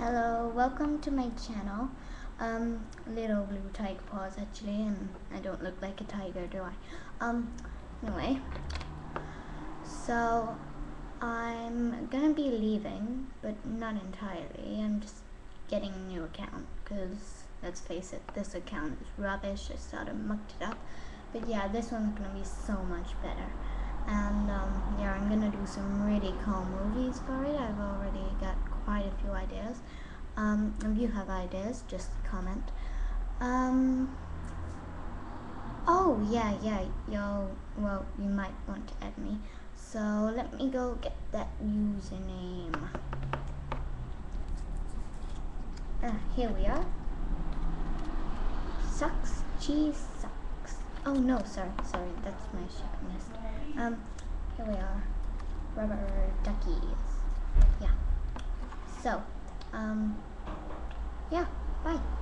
Hello, welcome to my channel. Littlebluetigerpaws actually, and I don't look like a tiger, do I? Anyway, so I'm gonna be leaving, but not entirely. I'm just getting a new account, because let's face it, this account is rubbish. I sort of mucked it up, but yeah, this one's gonna be so much better. And yeah, I'm gonna do some really cool movies for it. I've already got quite a few ideas. If you have ideas, just comment. Oh yeah, well, you might want to add me. So let me go get that username. Here we are. Sucks, cheese sucks. Oh no, sorry, that's my shipping list. Here we are. Rubber duckies. Yeah. So, yeah, bye.